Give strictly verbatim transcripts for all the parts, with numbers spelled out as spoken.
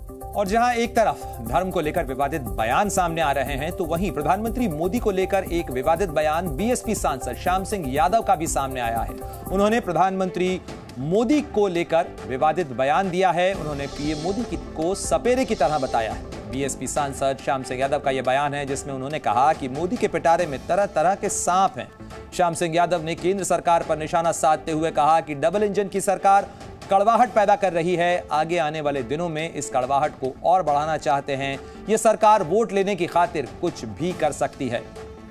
और जहां एक तरफ धर्म को लेकर विवादित बयान सामने आ रहे हैं, तो वहीं प्रधानमंत्री मोदी को लेकर एक विवादित बयान बीएसपी सांसद श्याम सिंह यादव का भी सामने आया है। उन्होंने प्रधानमंत्री मोदी को लेकर विवादित बयान दिया है। उन्होंने पीएम मोदी को सपेरे की तरह बताया है। बीएसपी सांसद श्याम सिंह यादव का यह बयान है, जिसमें उन्होंने कहा कि मोदी के पिटारे में तरह तरह के सांप हैं। श्याम सिंह यादव ने केंद्र सरकार पर निशाना साधते हुए कहा कि डबल इंजन की सरकार कड़वाहट पैदा कर रही है। आगे आने वाले दिनों में इस कड़वाहट को और बढ़ाना चाहते हैं। यह सरकार वोट लेने की खातिर कुछ भी कर सकती है।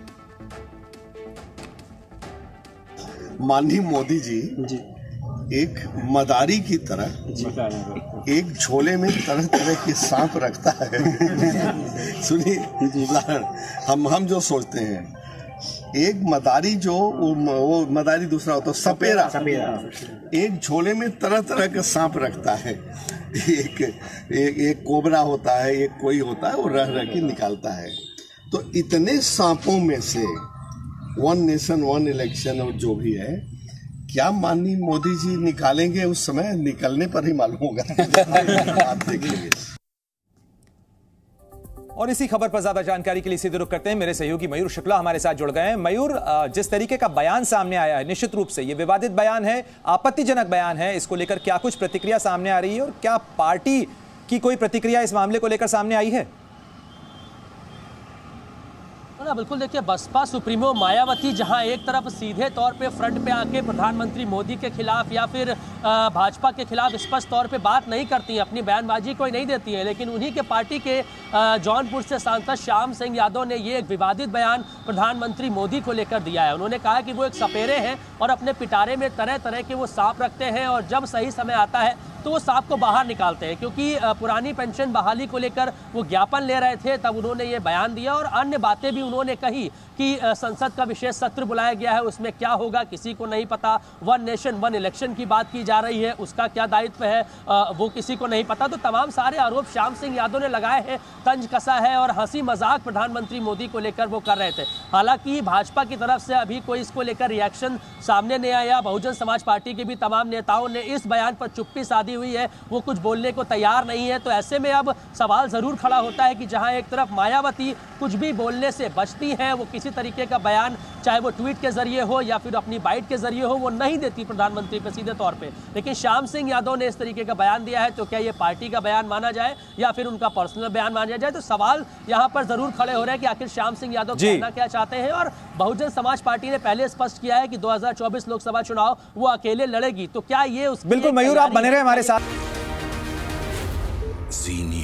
माननीय मोदी जी, जी एक मदारी की तरह एक झोले में तरह तरह के सांप रखता है। सुनिए, हम हम जो सोचते हैं, एक मदारी जो वो मदारी दूसरा होता है सपेरा, सपेरा एक झोले में तरह तरह के सांप रखता है। एक एक, एक कोबरा होता है, एक कोई होता है, वो रह रह के निकालता है। तो इतने सांपों में से वन नेशन वन इलेक्शन और जो भी है, क्या माननीय मोदी जी निकालेंगे? उस समय निकलने पर ही मालूम होगा। आप देखेंगे। और इसी खबर पर ज्यादा जानकारी के लिए सीधे रुख करते हैं। मेरे सहयोगी मयूर शुक्ला हमारे साथ जुड़ गए हैं। मयूर, जिस तरीके का बयान सामने आया है, निश्चित रूप से ये विवादित बयान है, आपत्तिजनक बयान है। इसको लेकर क्या कुछ प्रतिक्रिया सामने आ रही है और क्या पार्टी की कोई प्रतिक्रिया इस मामले को लेकर सामने आई है? ना बिल्कुल, देखिए, बसपा सुप्रीमो मायावती जहां एक तरफ सीधे तौर पे फ्रंट पे आके प्रधानमंत्री मोदी के खिलाफ या फिर भाजपा के खिलाफ स्पष्ट तौर पे बात नहीं करती हैं, अपनी बयानबाजी कोई नहीं देती है, लेकिन उन्हीं के पार्टी के जौनपुर से सांसद श्याम सिंह यादव ने ये एक विवादित बयान प्रधानमंत्री मोदी को लेकर दिया है। उन्होंने कहा कि वो एक सपेरे हैं और अपने पिटारे में तरह तरह के वो सांप रखते हैं और जब सही समय आता है तो वो सांप को बाहर निकालते हैं। क्योंकि पुरानी पेंशन बहाली को लेकर वो ज्ञापन ले रहे थे, तब उन्होंने ये बयान दिया और अन्य बातें भी उन्होंने कही कि संसद का विशेष सत्र बुलाया गया है, उसमें क्या होगा किसी को नहीं पता। वन नेशन वन इलेक्शन की बात की जा रही है, उसका क्या दायित्व है वो किसी को नहीं पता। तो तमाम सारे आरोप श्याम सिंह यादव ने लगाए हैं, तंज कसा है और हंसी मजाक प्रधानमंत्री मोदी को लेकर वो कर रहे थे। हालांकि भाजपा की तरफ से अभी कोई इसको लेकर रिएक्शन सामने नहीं आया। बहुजन समाज पार्टी के भी तमाम नेताओं ने इस बयान पर चुप्पी साधी हुई है, वो कुछ बोलने को तैयार नहीं है। तो ऐसे में अब सवाल जरूर खड़ा होता है कि जहां एक तरफ मायावती कुछ भी बोलने से बचती हैं, वो किसी तरीके का बयान चाहे वो ट्वीट के जरिए हो या फिर अपनी बाइट के जरिए हो, वो नहीं देती प्रधानमंत्री पे सीधे तौर पे, लेकिन श्याम सिंह यादव ने इस तरीके का बयान दिया है। तो क्या ये पार्टी का बयान माना जाए या फिर उनका पर्सनल बयान माना जाए? तो सवाल यहाँ पर जरूर खड़े हो रहे हैं कि आखिर श्याम सिंह यादव कहना क्या चाहते हैं। और बहुजन समाज पार्टी ने पहले स्पष्ट किया है कि दो हजार चौबीस लोकसभा चुनाव वो अकेले लड़ेगी। तो क्या ये उस बिल्कुल मयूर, आप बने रहे हमारे साथ।